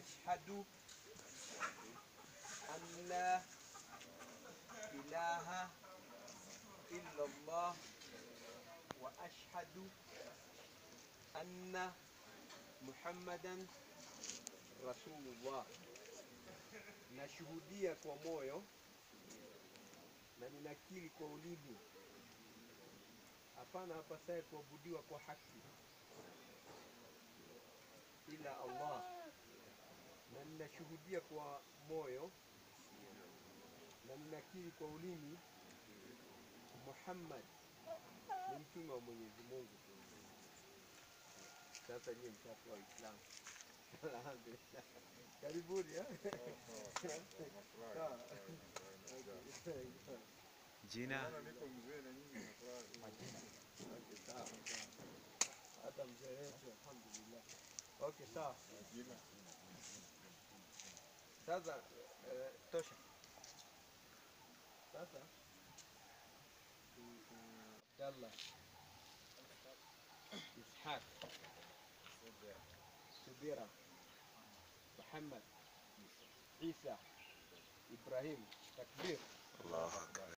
ashhadu an la ilaha illa Allah wa ashhadu anna Muhammadan Rasulullah. Nashuhudia kwa moyo na ninakiri kwa ulimi, hapana apasaye kuabudiwa kwa haki ila Allah, na ninashuhudia kwa moyo na ninakiri kwa ulimi Muhammad ni mtume wa Mwenyezi Mungu. Sasa nyinyi mtatu wa Islam. Alhamdulillah. Karibuni. Jina niko mzee na nyinyi mnafurahi. Sawa. Hata mzee wetu alhamdulillah. Okay, sawa. Jina. Sasa tosha. Sasa Abdallah Ishaq Subira Muhammad Isa Ibrahim. Takbir. Allahu Akbar.